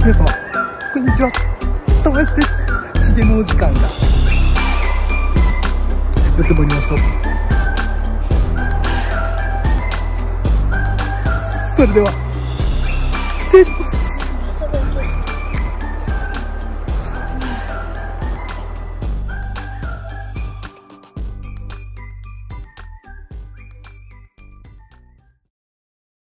皆様こんにちは、たまやすです。ひげのお時間がやってまいりました。それでは失礼します。